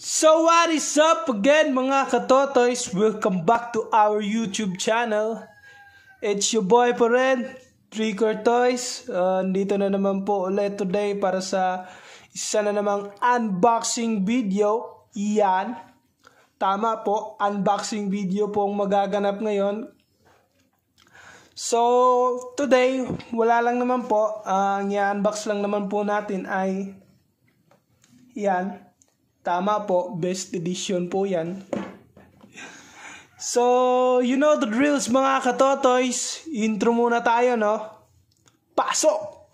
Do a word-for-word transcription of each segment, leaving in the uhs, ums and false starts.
So what is up again mga katotoys? Welcome back to our YouTube channel. It's your boy pa rin, Tricor Toys. Uh, dito na naman po ulit today para sa isa na namang unboxing video. Yan. Tama po, unboxing video po ang magaganap ngayon. So today, wala lang naman po. Uh, ang i-unbox lang naman po natin ay yan. Tama po, best edition po yan. So, you know the drills mga katotoys. Intro muna tayo, no? Pasok!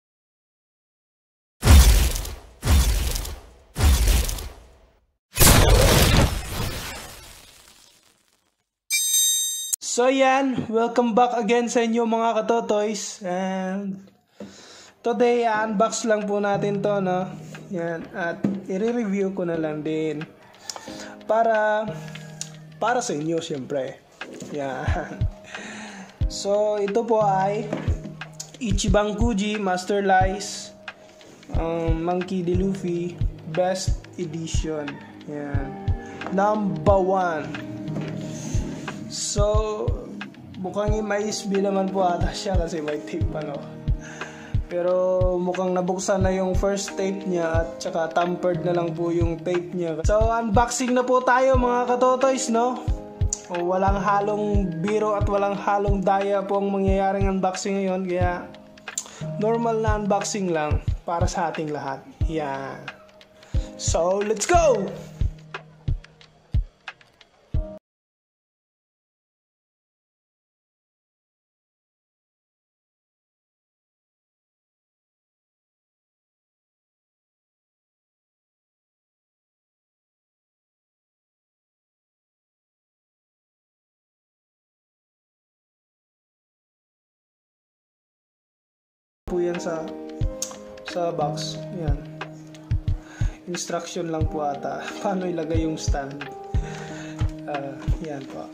So yan, welcome back again sa inyo mga katotoys. And today, unbox lang po natin to, no? Yan, at i-review ko na lang din para para sa inyo syempre. Yan. So ito po ay Ichiban Kuji Master Lice um, Monkey D. Luffy Best Edition. Yan. Number one. So mukhang i-maisb naman po ata siya kasi may tape pa, no? Pero mukhang nabuksan na yung first tape niya at saka tampered na lang po yung tape niya. So unboxing na po tayo mga katotoys, no? O, walang halong biro at walang halong daya po ang mangyayaring unboxing ngayon. Kaya normal na unboxing lang para sa ating lahat. Yan. So let's go! Po yan sa sa box. Yan. Instruction lang po ata paano ilagay yung stand. Uh, yan po.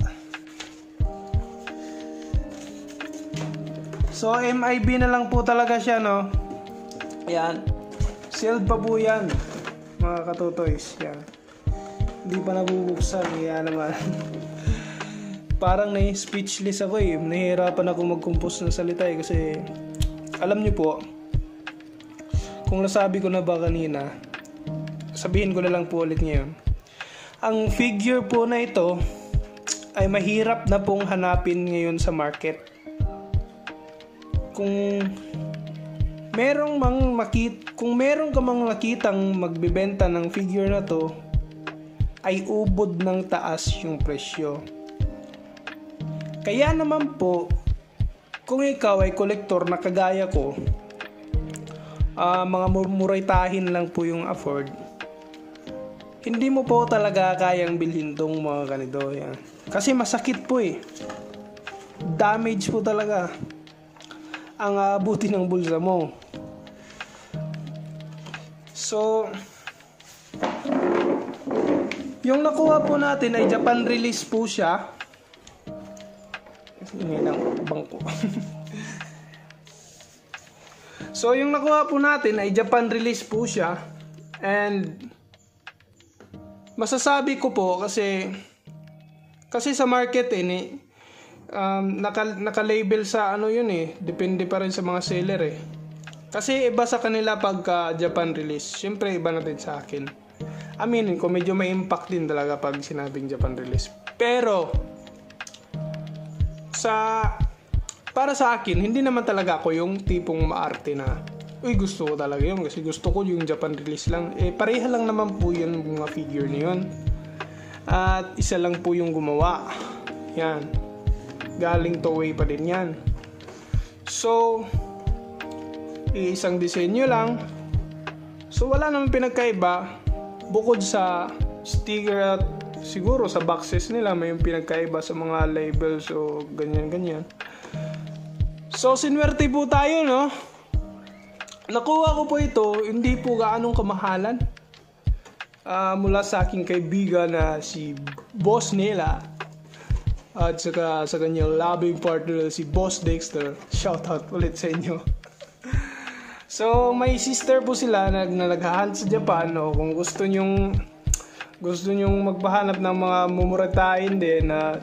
So M I B na lang po talaga siya, no? Yan. Sealed pa po yan mga katotoys. Yan. Hindi pa nabubuksan. Yan naman. Parang na-speechless ako eh. Nahihirapan ako mag-compose ng salita eh kasi alam niyo po, kung nasabi ko na ba kanina, sabihin ko na lang po ulit ngayon. Ang figure po na ito ay mahirap na pong hanapin ngayon sa market. Kung merong mang makit, kung merong ka mang nakitang magbebenta ng figure na to, ay ubod ng taas yung presyo. Kaya naman po, kung ikaw ay kolektor na kagaya ko, uh, mga muraytahin lang po yung afford, hindi mo po talaga kayang bilhin tong mga ganito. Yan. Kasi masakit po eh. Damage po talaga ang abutin ng bulsa mo. So, yung nakuha po natin ay Japan release po siya. Ngayon ang bangko. So yung nakuha po natin ay Japan release po siya. And masasabi ko po kasi kasi sa market eh um, naka, naka-label sa ano yun eh. Depende pa rin sa mga seller eh. Kasi iba sa kanila pagka Japan release. Siyempre iba na din sa akin. Aminin ko medyo may impact din talaga pag sinabing Japan release. Pero sa para sa akin, hindi naman talaga ako yung tipong maarte na uy, gusto ko talaga yun kasi gusto ko yung Japan release lang. Eh, pareha lang naman po yun mga figure na yun. At isa lang po yung gumawa. Yan. Galing Toei pa din yan. So, isang disenyo lang. So, wala naman pinagkaiba. Bukod sa sticker at siguro sa boxes nila may pinagkaiba sa mga labels o ganyan-ganyan. So, sinwerte po tayo, no? Nakuha ko po ito, hindi po gaanong kamahalan. Uh, mula sa aking kaibigan na si Boss Nela at saka sa kanyang loving partner si Boss Dexter. Shoutout ulit sa inyo. So, may sister po sila na, na naghahunt sa Japan. O, kung gusto nyong gusto nyong magpahanap ng mga mumuratain din na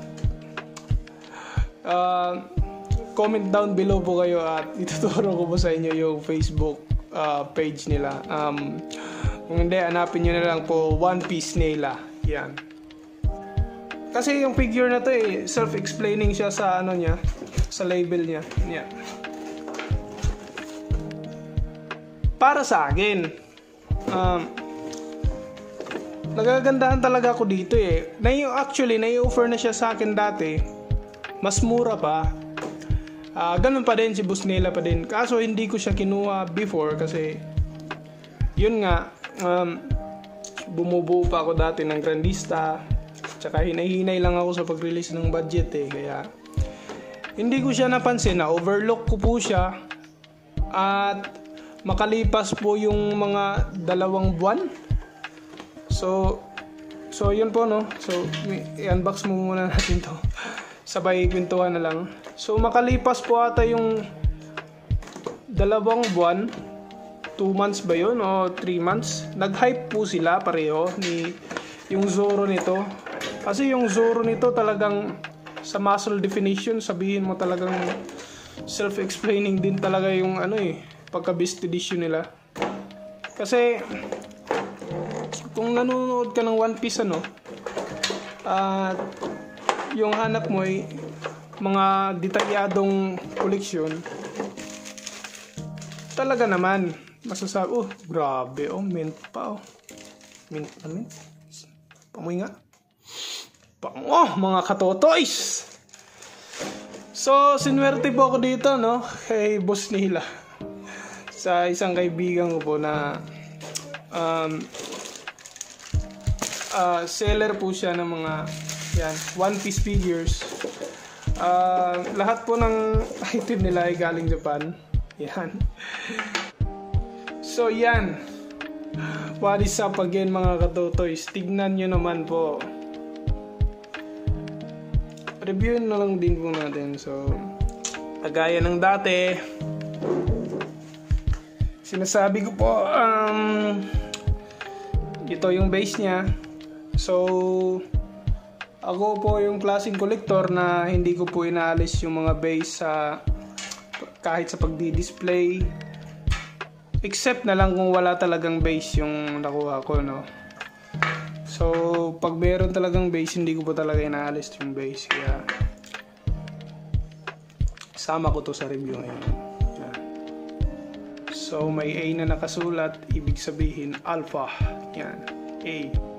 uh, comment down below po kayo at ituturo ko po sa inyo yung Facebook uh, page nila. Um, kung hindi, hanapin nyo na lang po One Piece Nela. Yan. Kasi yung figure na to eh, self-explaining siya sa ano niya, sa label niya. Yan. Para sa akin, um, nagagandahan talaga ako dito eh. Nai- actually, nai-offer na siya sa akin dati. Mas mura pa. Uh, ganun pa din, si Busnela pa din. Kaso hindi ko siya kinuha before kasi yun nga, um, bumubuo pa ako dati ng Grandista. Tsaka hinay-hinay lang ako sa pag-release ng budget eh. Kaya hindi ko siya napansin na overlook ko po siya. At makalipas po yung mga dalawang buwan. So, so yun po no. So, i-unbox mo muna natin to. Sabay kwentuhan na lang. So, makalipas po ata yung dalawang buwan. Two months ba yun? O three months? Nag-hype po sila pareho ni yung Zoro nito. Kasi yung Zoro nito talagang sa muscle definition, sabihin mo talagang self-explaining din talaga yung ano eh, pagka-beast edition nila. Kasi kung nanonood ka ng One Piece ano, at uh, yung hanap mo ay mga detalyadong koleksyon, talaga naman masasabi, oh grabe, oh mint pa, oh mint na mint, pamoy nga, pang, oh mga katotoys. So sinwerte po ako dito no, kay Boss Nela, sa isang kaibigan ko po na um, uh, seller po siya ng mga yan, One Piece figures. Uh, lahat po ng item nila ay galing Japan. Yan. So yan. What is up again mga katotoys? Tignan nyo naman po. Review na lang din po natin. So, kagaya ng dati, sinasabi ko po, um, ito yung base niya. So, ako po yung klaseng collector na hindi ko po inaalis yung mga base sa kahit sa pagdi-display, except na lang kung wala talagang base yung nakuha ko, no. So pag meron talagang base, hindi ko po talaga inaalis yung base, kaya sama ko to sa review ngayon. So may A na nakasulat, ibig sabihin alpha. Yan, A.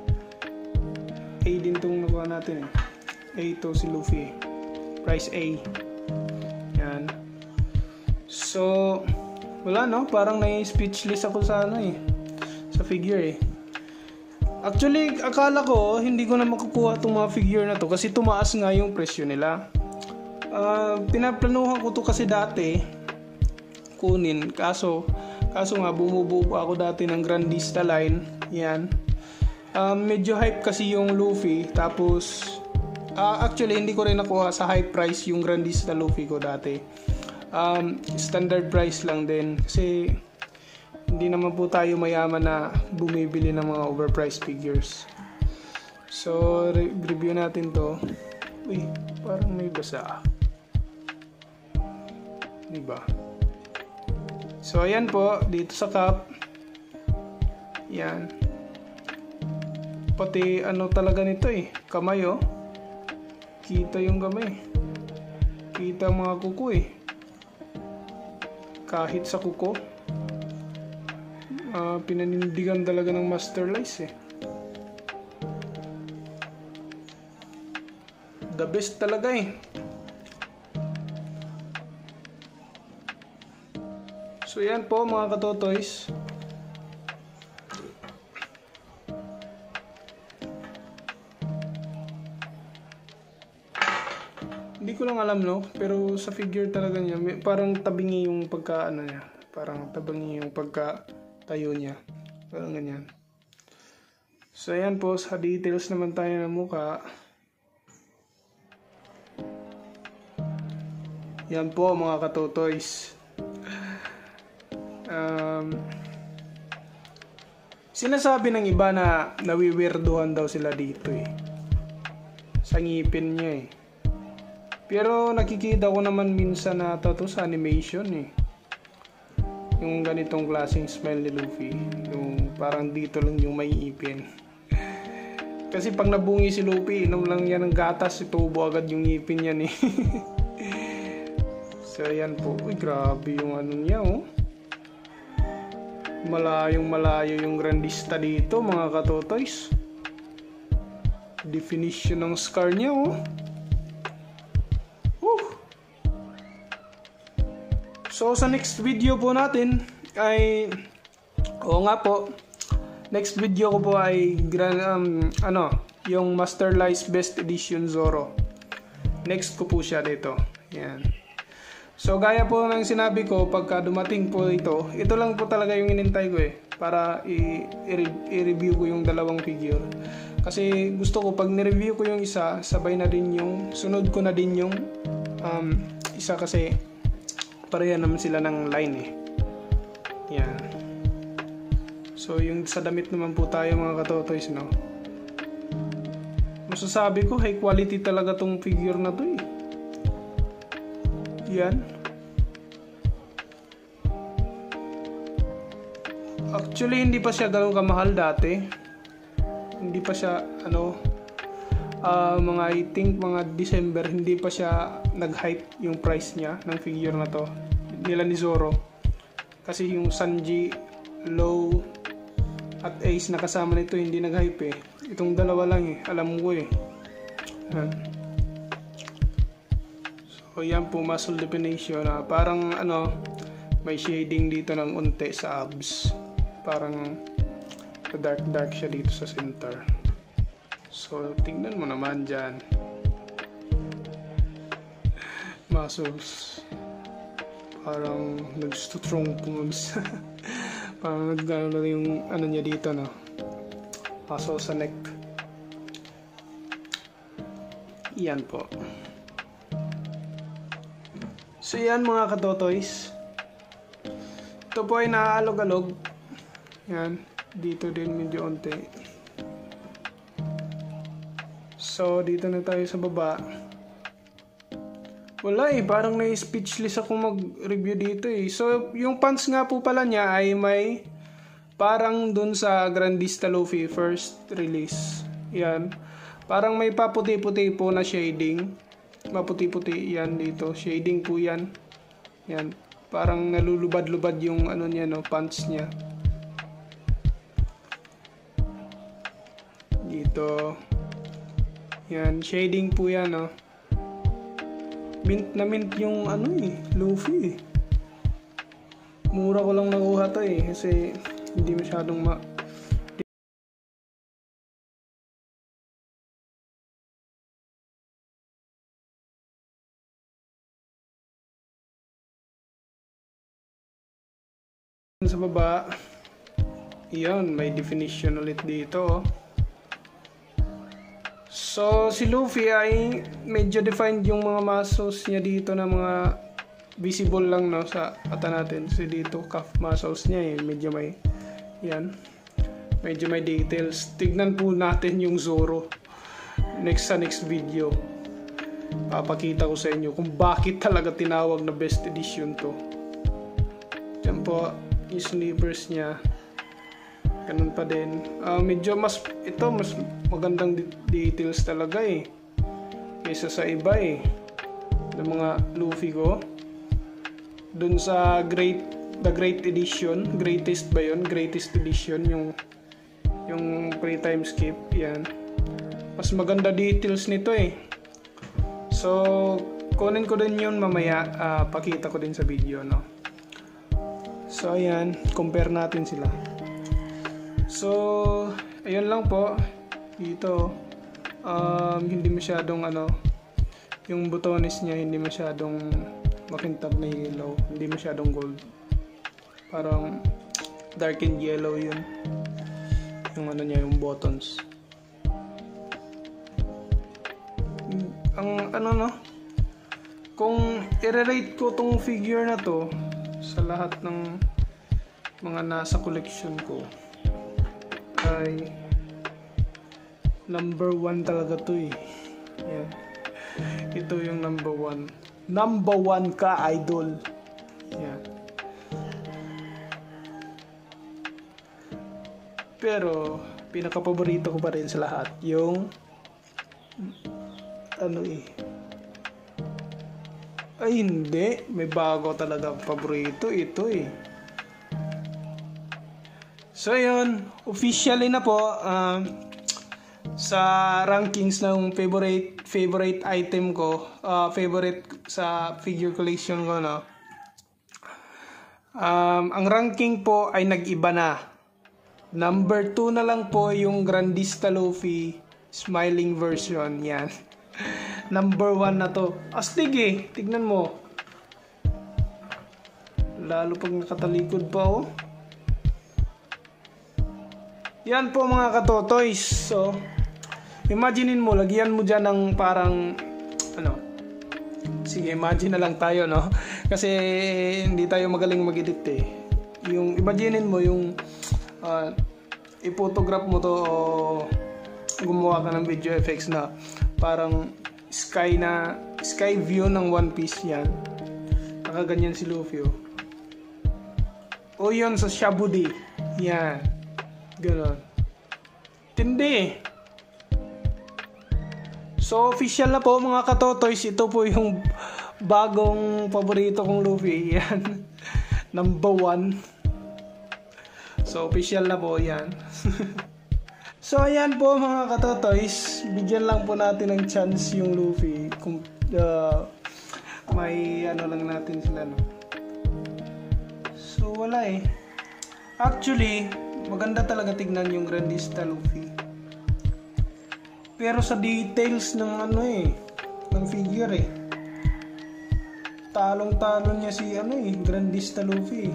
A din tong nakuha natin eh. A to si Luffy. Price A. Yan. So, wala no? Parang nai-speechless ako sa ano eh. Sa figure eh. Actually, akala ko hindi ko na makukuha itong mga figure na to kasi tumaas nga yung presyo nila. Uh, pinaplanuhan ko to kasi dati kunin. Kaso, kaso nga bumubuo ako dati ng Grandista line. Yan. Um, medyo hype kasi yung Luffy, tapos uh, actually hindi ko rin nakuha sa high price yung Grandista Luffy ko dati. Um, standard price lang din kasi hindi naman po tayo mayaman na bumibili ng mga overpriced figures. So re- review natin to. Uy, parang may basa, diba? So ayan po, dito sa cup, yan. Pati ano talaga nito eh, kamay oh. Kita yung kamay. Kita mga kuko eh. Kahit sa kuko, uh, pinanindigan talaga ng Master Lice eh. The best talaga eh. So yan po mga katotoys. Hindi ko lang alam no, pero sa figure talaga niya, may, parang tabingi yung pagka ano niya, parang tabingi yung pagka tayo niya, parang ganyan. So ayan po, sa details naman tayo ng mukha. Yan po mga katotoys. Um, Sinasabi ng iba na nawiwirduhan daw sila dito eh. Sa ngipin niya eh. Pero nakikita ko naman minsan na to sa animation eh. Yung ganitong klaseng smile ni Luffy. Yung parang dito lang yung may ipin. Kasi pag nabungi si Luffy, inom lang yan ng gatas, itubo agad yung ngipin yan eh. So yan po. Uy, grabe yung ano niya oh. Malayong malayo yung grandista dito mga katotoys. Definition ng scar niya oh. Woo. So sa next video po natin ay oo nga po, next video ko po ay grand, um, ano, yung Master Lice Best Edition Zoro. Next ko po siya dito. Yan. So gaya po ng sinabi ko, pagka dumating po ito, ito lang po talaga yung inintay ko eh, para i-review ko yung dalawang figure. Kasi gusto ko pag ni-review ko yung isa, sabay na din yung, sunod ko na din yung um, isa kasi pareha naman sila ng line eh. Yan. So yung sa damit naman po tayo mga katotoys, no? Masasabi ko high quality talaga tong figure na to eh. Yan. Actually hindi pa siya ganoon kamahal dati. Hindi pa siya ano uh, mga I think mga December hindi pa siya nag-hype yung price niya ng figure na to. Nila ni Zoro. Kasi yung Sanji, Low at Ace na kasama nito hindi nag-hype eh. Itong dalawa lang eh, alam ko eh. Yan. So yan po muscle definition na parang ano may shading dito ng unti sa abs. Parang dark dark siya dito sa center. So tingnan mo naman dyan. Muscles. Parang nag-strong pumams. Parang nag-ano yung ano niya dito no. Muscle sa neck. Yan po. So yan mga katotoys. Ito po ay naaalog-alog. Yan. Dito din medyo onte. So dito na tayo sa baba. Wala eh. Parang na-speechless ako mag-review dito eh. So yung pants nga po pala niya ay may parang dun sa Grandista Luffy first release. Yan. Parang may paputi-puti po na shading. Maputi-puti yan dito. Shading po yan. Yan. Parang nalulubad-lubad yung ano niya no, pants niya. Dito. Yan. Shading po yan no. Mint na mint yung ano eh. Luffy eh. Mura ko lang nakuha to eh. Kasi hindi masyadong ma... sa baba. Iyon, may definition ulit dito. So, si Luffy ay medyo defined yung mga muscles niya dito na mga visible lang no sa ata natin. So, dito calf muscles niya eh, medyo may yan. Medyo may details. Tignan po natin yung Zoro next sa next video. Papakita ko sa inyo kung bakit talaga tinawag na best edition to. Yan po yung sneakers niya. Ganun pa din. Uh, medyo mas, ito mas magandang details talaga eh. Kaysa sa iba eh. Ng mga Luffy ko. Dun sa Great, the Great Edition. Greatest ba yun? Greatest Edition. Yung, yung pre-time skip. Yan. Mas maganda details nito eh. So, kunin ko din yun mamaya. Uh, pakita ko din sa video, no? So, ayan. Compare natin sila. So, ayun lang po. Dito, um, hindi masyadong ano, yung butones niya hindi masyadong makintab na yellow. Hindi masyadong gold. Parang dark and yellow yun. Yung ano niya, yung buttons. Ang ano no, kung i-rate ko tong figure na to sa lahat ng mga nasa collection ko, ay number one talaga to eh. Yan. Ito yung number one. Number one ka, idol. Yan. Pero pinaka-paborito ko pa rin sa lahat yung ano eh. Ay hindi, may bago talaga paborito ito eh. So yun, officially na po uh, sa rankings ng favorite favorite item ko, uh, favorite sa figure collection ko, no. Um, ang ranking po ay nag-iba na. Number two na lang po yung Grandista Luffy smiling version, yan. Number one na to. Astig eh, tignan mo. Lalo pag nakatalikod pa oh. Yan po mga katotoys. So, imaginein mo, lagyan mo dyan ng parang, ano, sige, imagine na lang tayo, no? Kasi hindi tayo magaling mag-edit eh. Yung, imaginein mo yung, uh, i-photograph mo to o gumawa ka ng video effects na parang sky na, sky view ng One Piece yan. Nakaganyan si Luffy oh. O yun sa Shabudi. Yan. Ganon. Tindi. So official na po mga katotoys. Ito po yung bagong paborito kong Luffy. Yan. Number one. So official na po yan. So ayan po mga katotoys. Bigyan lang po natin ng chance yung Luffy. Kung uh, may ano lang natin sila, no? So wala eh. Actually, maganda talaga tignan yung Grandista Luffy. Pero sa details ng ano eh, ng figure eh, talong-talon niya si ano eh, Grandista Luffy.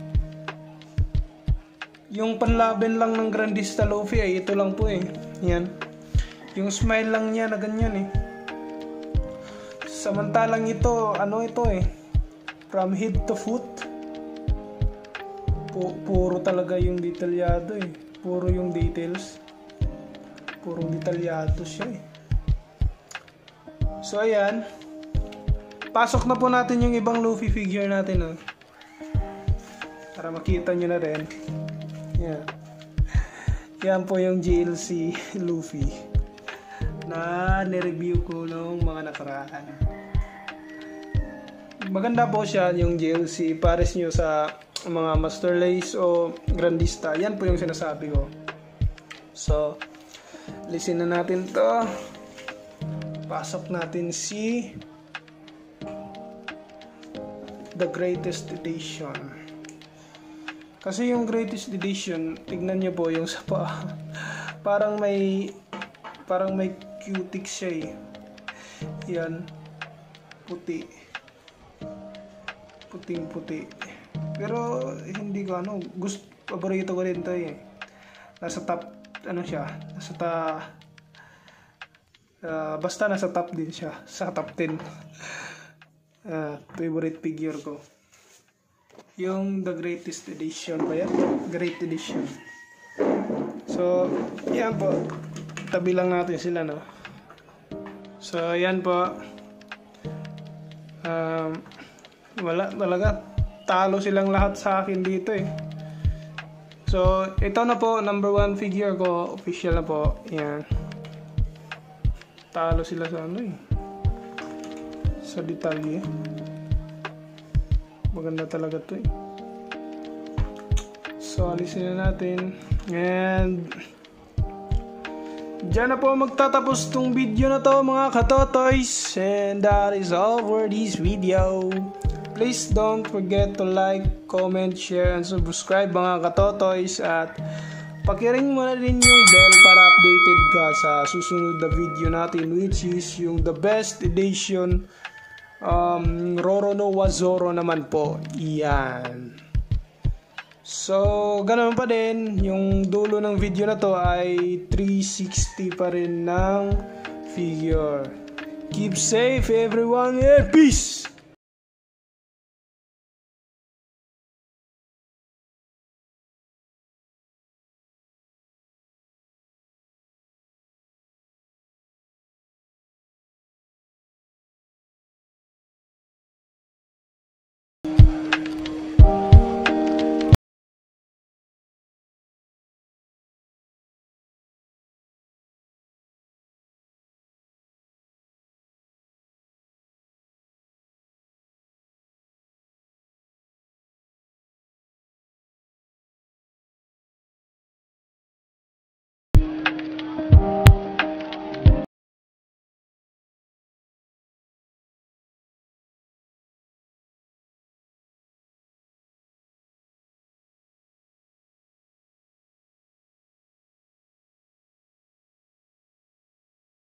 Yung panlaban lang ng Grandista Luffy ay ito lang po eh. Yan. Yung smile lang niya na ganyan eh. Samantalang ito, ano ito eh, from head to foot. Pu puro talaga yung detalyado eh. Puro yung details. Purong detalyado siya eh. So ayan. Pasok na po natin yung ibang Luffy figure natin, oh. Para makita nyo na rin. Yan. Yan po yung G L C Luffy na nireview ko nung mga nakaraan. Maganda po siya yung G L C. Pares nyo sa mga Master Lace o Grandista. Yan po yung sinasabi ko. So, listen na natin to. Pasok natin si The Greatest Edition. Kasi yung Greatest Edition, tignan nyo po yung sa paa. Parang may parang may cutics siya eh. Yan. Puti. Puting puti. Pero hindi ko ano, gusto, paborito ko rin to eh. Nasa top, ano siya, nasa ta uh, basta nasa top din siya, sa top ten. Uh, favorite figure ko. Yung The Greatest Edition ba yan? Great Edition. So, yan po. Tabi lang natin sila, no? So, yan po. Um, wala talaga. Talo silang lahat sa akin dito eh. So, ito na po. Number one figure ko. Official na po. Yan. Talo sila sa ano eh. Sa detalye. Maganda talaga to eh. So, alisin na natin. And dyan na po magtatapos tong video na to mga katotoys. And that is all for this video. Please don't forget to like, comment, share, and subscribe mga katotoys. At pakiring mo na rin yung bell para updated ka sa susunod na video natin, which is yung the best edition um, Roronoa Zoro naman po. Iyan. So, ganoon pa din. Yung dulo ng video na to ay three sixty pa rin ng figure. Keep safe everyone and peace!